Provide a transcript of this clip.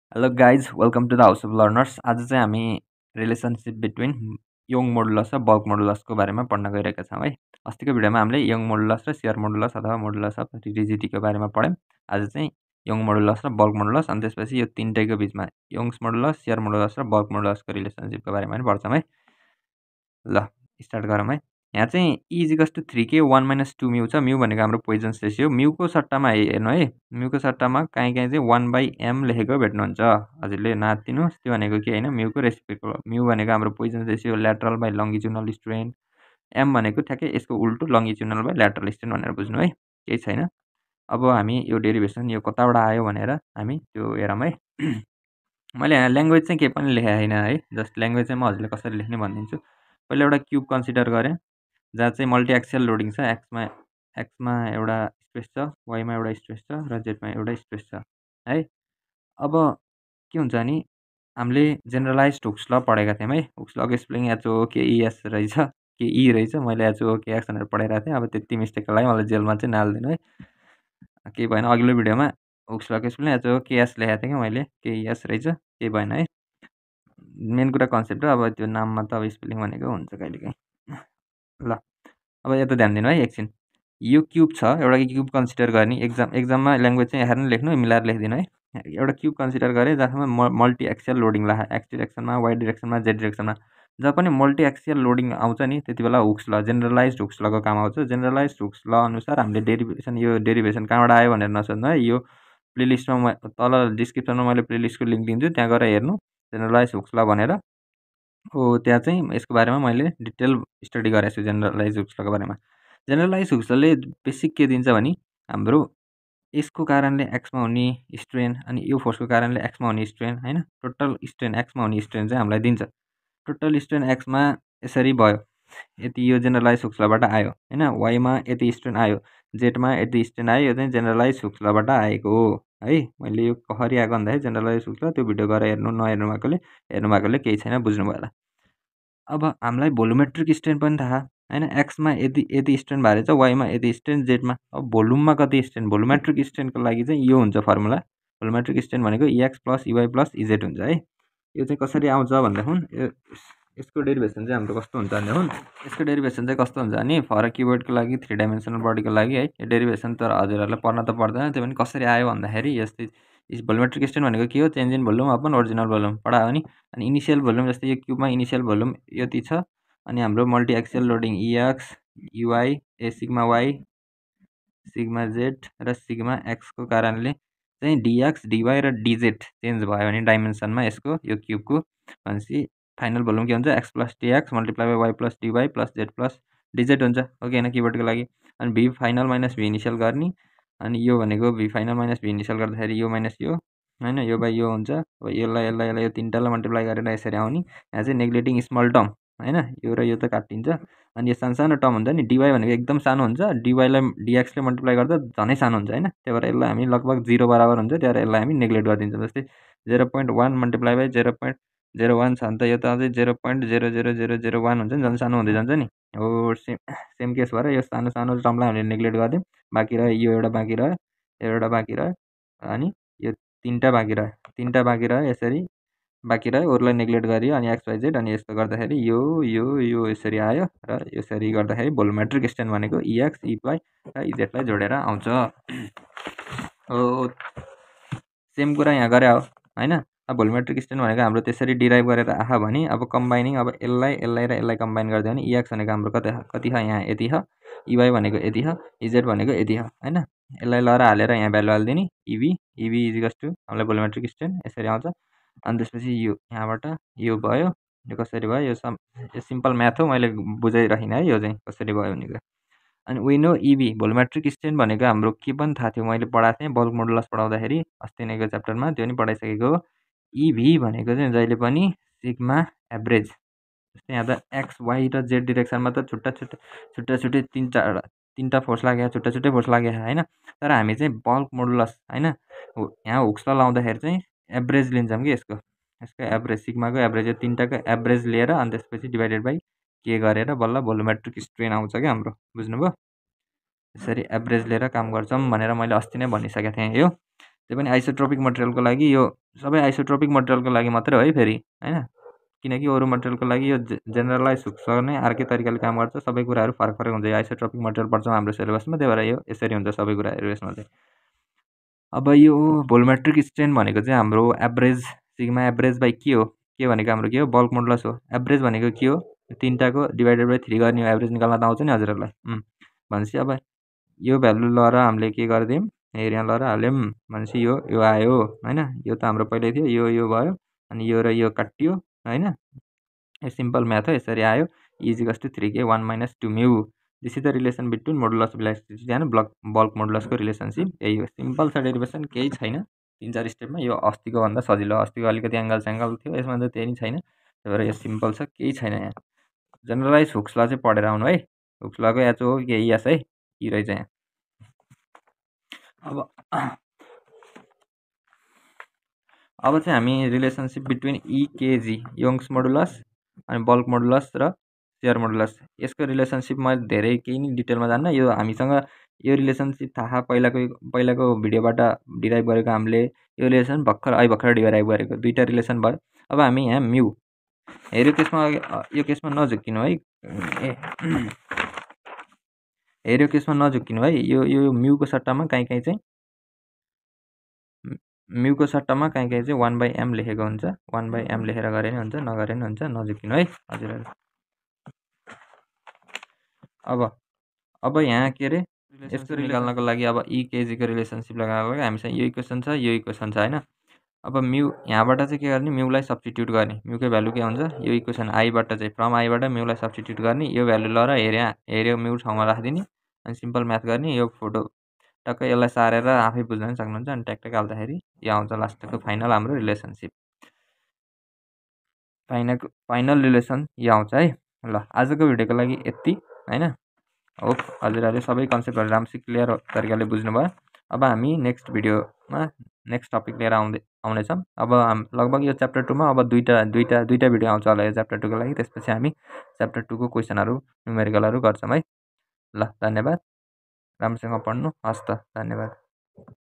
Hello guys welcome to the house of learners. आज चाहिँ हामी रिलेसनसिप बिट्विन यङ मोडुलस र बल्क मोडुलसको बारेमा पढ्न गइरहेका छौँ है। अस्तिको भिडियोमा हामीले यङ मोडुलस र सेयर मोडुलस अथवा मोडुलस अफ रिजिडिटीको बारेमा पढ्यौँ। आज चाहिँ यङ मोडुलस र बल्क मोडुलस अनि त्यसपछि यो तिनटैको बिचमा यङ्स मोडुलस, सेयर मोडुलस र बल्क मोडुलसको रिलेसनसिपको बारेमा पनि पढ्छौँ है। ल स्टार्ट गरौँ है। यहाँ चाहिँ E=3k 1 - 2 म्यू छ। म्यू भनेको हाम्रो पोइजन्स रेसियो। म्यूको सट्टामा हेर्नु है, म्यूको सट्टामा काहीँ काहीँ चाहिँ 1/m लेखेको भेट्नुहुन्छ। हजुरले नातिनुहोस्, त्यो भनेको के होइन, म्यूको रेसिप्रोकल। म्यू भनेको हाम्रो Poisson's ratio lateral by longitudinal strain. M भनेको ठ्याक्कै यसको उल्टो लङ्गिचुनल बाई ल्याटरल स्ट्रेन भनेर बुझ्नु है, केही छैन। अब हामी यो डेरिभेसन यो कताबाट आयो भनेर हामी त्यो हेरौँ है। मैले यहाँ ल्याङ्ग्वेज चाहिँ केही पनि लेखेको छैन है, जस्ट ल्याङ्ग्वेज चाहिँ म हजुरले कसरी लेख्ने भनिदिन्छु। पहिला एउटा क्युब कन्सिडर गरेँ जहाँ चाहिँ मल्टिएक्सियल लोडिङ छ। एक्समा एउटा स्ट्रेस छ, वाइमा एउटा स्ट्रेस छ र जेडमा एउटा स्ट्रेस छ है। अब के हुन्छ नि, हामीले जेनरलाइज्ड हुक्स ल पढेका थियौँ है। हुक्स लको स्पेलिङ HOKES रहेछ, KE रहेछ। मैले HOKX भनेर पढाइरहेको थिएँ। अब त्यति मिस्टेकको लागि मलाई जेलमा चाहिँ नहालिदिनु है, केही भएन। अघिल्लो भिडियोमा हुक्स लको स्पेलिङ HOKS लेखेको थिएँ कि मैले, KES रहेछ, केही भएन है। मेन कुरा कन्सेप्ट हो, अब त्यो नाममा त अब स्पेलिङ भनेको हुन्छ कहिलेकाहीँ। ल अब यता ध्यान दिनु है एकछिन। यो क्युब छ, एउटा क्युब कन्सिडर गर्ने। एक्जाममा ल्याङ्ग्वेज चाहिँ हेरेर लेख्नु, मिलाएर लेखिदिनु है। एउटा क्युब कन्सिडर गरेँ जहाँसम्म मल्टी एक्सियल लोडिङ ला, एक्स डिरेक्सनमा, वाइ डिरेक्सनमा, जेड डिरेक्सनमा। जब पनि मल्टी एक्सियल लोडिङ आउँछ नि, त्यति बेला हुक्स ल, जेनरलाइज्ड हुक्स लको काम आउँछ। जेनरलाइज्ड हुक्स ल अनुसार हामीले डेरिभेसन कहाँबाट आयो भनेर नसोध्नु है। यो प्लेलिस्टमा तल डिस्क्रिप्सनमा मैले प्लेलिस्टको लिङ्क दिन्छु, त्यहाँ गएर हेर्नु जेनरलाइज हुक्स ल भनेर। हो त्यहाँ चाहिँ यसको बारेमा मैले डिटेल स्टडी गरेको छु, जेनरलाइज हुक्स लको बारेमा। जेनरलाइज हुक्स लले बेसिक के दिन्छ भने हाम्रो यसको कारणले एक्समा हुने स्ट्रेन अनि यो फोर्सको कारणले एक्समा हुने स्ट्रेन होइन, टोटल स्ट्रेन एक्समा हुने स्ट्रेन चाहिँ हामीलाई दिन्छ। टोटल स्ट्रेन एक्समा यसरी भयो, यति यो जेनरलाइज हुक्स लबाट आयो होइन। वाइमा यति स्ट्रेन आयो, जेडमा यति स्ट्रेन आयो। यो चाहिँ जेनरलाइज हुक्स लबाट आएको हो है। मैले यो कसरी आएको भन्दाखेरि जेनरलाइज हुक्स ल त्यो भिडियो गएर हेर्नु, नहेर्नु भएकोले, हेर्नु भएकोले केही छैन, बुझ्नुभयो होला। अब हामीलाई भोलुमेट्रिक स्ट्रेन पनि थाहा होइन, एक्समा यति यति स्ट्रेन भएको रहेछ, वाइमा यति स्ट्रेन, जेडमा। अब भोल्युममा कति स्ट्रेन, भोलुमेट्रिक स्ट्रेनको लागि चाहिँ यो हुन्छ फर्मुला। भोलुमेट्रिक स्ट्रेन भनेको EX plus EY plus EZ हुन्छ है। यो चाहिँ कसरी आउँछ भन्दाखेरि यसको डेरिभेसन चाहिँ हाम्रो कस्तो हुन्छ भने यसको डेरिभेसन चाहिँ कस्तो हुन्छ भने फरक किबोर्डको लागि, 3 डाइमेन्सनल बडीको लागि है। यो डेरिभेसन तर हजुरहरूलाई पढ्न त पर्दैन, त्यो पनि कसरी आयो भन्दाखेरि यस्तै। भोलुमेट्रिक स्ट्रेन भनेको के हो, change in volume upon original volume पढायो नि। अनि इनिसियल भोल्युम जस्तै यो क्युबमा इनिसियल भोल्युम यति छ, अनि हाम्रो multiaxial loading EX EY sigma Y sigma Z र सिग्मा एक्सको कारणले चाहिँ DX DY र DZ चेन्ज भयो भने डाइमेन्सनमा यसको, यो क्युबको, भनेपछि फाइनल भोल्युम के हुन्छ, X plus DX multiply by Y plus DY plus Z plus DZ हुन्छ, हो कि होइन, किबोर्डको लागि। अनि V final minus V initial गर्ने, अनि यो भनेको V final minus V initial गर्दाखेरि यो माइनस यो होइन, यो बाई यो हुन्छ। अब यसलाई यसलाई यसलाई यो तिनवटालाई मल्टिप्लाई गरेर यसरी आउने। यहाँ चाहिँ नेग्लेटिङ स्मल टर्म होइन, यो र यो त काटिन्छ। अनि यो सानो सानो टर्म हुन्छ नि, DY भनेको एकदम सानो हुन्छ, DYलाई DXले मल्टिप्लाई गर्दा झनै सानो हुन्छ होइन। त्यही भएर यसलाई हामी लगभग 0 बराबर हुन्छ, त्यही भएर यसलाई हामी नेग्लेक्ट गरिदिन्छौँ। जस्तै 0.1 मल्टिप्लाई बाई 0.01 छ भने त यो त अझै 0.00001 हुन्छ नि, झन् सानो हुँदै जान्छ नि। हो सेम केस भएर यो सानो सानो टर्मलाई हामीले नेग्लेक्ट गरिदिउँ। बाँकी रह्यो यो एउटा, बाँकी रह्यो यो एउटा, बाँकी रह्यो, अनि यो तिनवटा बाँकी रह्यो, तिनवटा बाँकी रह्यो। यसरी बाँकी रह्यो, अरूलाई नेग्लेक्ट गरियो। अनि XYZ, अनि यस्तो गर्दाखेरि यो यो यो यसरी आयो, र यसरी गर्दाखेरि भोलुमेट्रिक स्ट्रेन भनेको EX EY र EZ लाई जोडेर आउँछ। हो सेम कुरा यहाँ गरे हो होइन। अब भोलुमेट्रिक स्ट्रेन भनेको हाम्रो त्यसरी डिराइभ गरेर आयो भने अब कम्बाइनिङ, अब यसलाई र यसलाई कम्बाइन गरिदियो भने EX भनेको हाम्रो कति छ, यहाँ यति छ, EY भनेको यति छ, EZ भनेको यति छ होइन। यसलाई लहर हालेर यहाँ भ्यालु हालिदिने, EB इजिकल्स टु हामीलाई भोलुमेट्रिक स्ट्रेन यसरी आउँछ। अनि त्यसपछि यो यहाँबाट यो भयो, यो कसरी भयो, यो सिम्पल म्याथ हो, मैले बुझाइराखिनँ है यो चाहिँ कसरी भयो भनेको। अनि विनो EB भोलुमेट्रिक स्ट्रेन भनेको हाम्रो के पनि थाहा थियो, मैले पढाएको थिएँ बल्क मोडुलस पढाउँदाखेरि अस्ति नैको च्याप्टरमा, त्यो पनि पढाइसकेको हो। EB भनेको चाहिँ जहिले पनि सिग्मा एभरेज। जस्तै यहाँ त एक्स वाई र जेड डिरेक्सनमा त छुट्टा तिनवटा फोर्स लाग्यो, छुट्टै फोर्स लाग्यो होइन। तर हामी चाहिँ बल्क मोडुलस होइन, यहाँ हुक्स ल लाउँदाखेरि चाहिँ एभरेज लिन्छौँ कि यसको एभरेज, सिग्माको एभरेज, यो तिनवटाको एभरेज लिएर अनि त्यसपछि डिभाइडेड बाई के गरेर बल्ल भोलुमेट्रिक स्ट्रेन आउँछ क्या हाम्रो, बुझ्नुभयो। यसरी एभरेज लिएर काम गर्छौँ भनेर मैले अस्ति नै भनिसकेको थिएँ। यो त्यो पनि आइसोट्रोपिक मटेरियलको लागि यो सबै आइसोट्रोपिक मटेरियलको लागि मात्रै हो है फेरि हैन। किनकि अरू मटेरियलको लागि यो जेनरलाइज हुक्स नै अर्कै तरिकाले काम गर्छ। सबै कुराहरू फरक फरक हुन्छ। यो आइसोट्रोपिक मटेरियल पढ्छ हाम्रो सिलेबसमा, त्यही भएर यो यसरी हुन्छ सबै कुराहरू यसमा चाहिँ। अब यो भोल्युमेट्रिक स्ट्रेन भनेको चाहिँ हाम्रो एभरेज सिग्मा एभरेज बाई के हो? के भनेको हाम्रो के हो? बल्क मोडुलस हो। एभरेज भनेको के हो? तिनटाको डिभाइडेड बाई 3 गर्ने हो। एभरेज निकाल्न त आउँछ नि हजुरहरूलाई। भनेपछि अब यो भ्यालु ल र हामीले के गरिदियौँ? हेर यहाँ ल र हाल्यौँ भनेपछि यो आयो होइन। यो त हाम्रो पहिल्यै थियो, यो भयो अनि यो र यो काटियो होइन। यो सिम्पल म्याथ हो, यसरी आयो। इजिकस to 3k 1 minus 2 mu. This is the relation between modulus of elasticity and bulk मोडुलसको रिलेसनसिप यही हो। सिम्पल छ, डेरिभेसन केही छैन। 3-4 स्टेपमा यो अस्तिको भन्दा सजिलो। अस्तिको अलिकति एङ्गल स्याङ्गल थियो, यसमा त त्यही छैन। त्यही भएर यो सिम्पल छ, केही छैन यहाँ। जेनरलाइज हुक्स ल चाहिँ पढेर आउनु है। हुक्स लको एच हो कि यस है, यी रहेछ यहाँ। अब चाहिँ हामी relationship between EKG Young's modulus अनि बल्क मोडुलस र सेयर मोडुलस, यसको रिलेसनसिप मैले धेरै केही नि डिटेलमा जान्न। यो हामीसँग यो रिलेसनसिप थाहा पहिलाको भिडियोबाट डिराइभ गरेको हामीले। यो रिलेसन भर्खर डिराइभ गरेको, दुईवटा रिलेसन भयो। अब हामी यहाँ म्यू हेऱ्यो, यो केसमा नझुक्किनु है। हेऱ्यो केसमा नझुक्किनु है। यो म्यूको सट्टामा कहीँ चाहिँ म्यूको सट्टामा कहीँ चाहिँ 1/m लेखेको हुन्छ। 1/m लेखेर गरे नि हुन्छ, नगरे नि हुन्छ, नझुक्किनु है हजुरहरू। अब यहाँ के अरे यसको निकाल्नको लागि अब इकेजीको रिलेसनसिप लगाउनको लागि हामीसँग यो इक्वेसन छ, यो इक्वेसन छ होइन। अब म्यू यहाँबाट चाहिँ के गर्ने? म्यूलाई सब्स्टिट्युट गर्ने। म्यूकै भ्यालु के हुन्छ? यो इक्वेसन आईबाट चाहिँ फ्रम आईबाट म्यूलाई सब्स्टिट्युट गर्ने। यो भ्यालु ल र हेऱ्यो म्यू ठाउँमा राखिदिने अनि सिम्पल म्याथ गर्ने। यो फोटो टक्कै यसलाई सारेर आफै बुझ्न पनि सक्नुहुन्छ। अनि ट्याकट्याक हाल्दाखेरि यो आउँछ लास्टको फाइनल हाम्रो रिलेसनसिप। फाइनल रिलेसन यो आउँछ है। ल आजको भिडियोको लागि यति होइन। हो हजुरहरूले सबै कन्सेप्टहरू राम्रोसित क्लियर तरिकाले बुझ्नुभयो। अब हामी नेक्स्ट भिडियोमा नेक्स्ट टपिक लिएर आउनेछौँ। अब लगभग यो च्याप्टर 2मा अब दुईवटा भिडियो आउँछ होला यो च्याप्टर 2को लागि। त्यसपछि हामी च्याप्टर 2को क्वेसनहरू न्युमेरिकलहरू गर्छौँ है। ल धन्यवाद। राम्रोसँग पढ्नु। हस् त, धन्यवाद।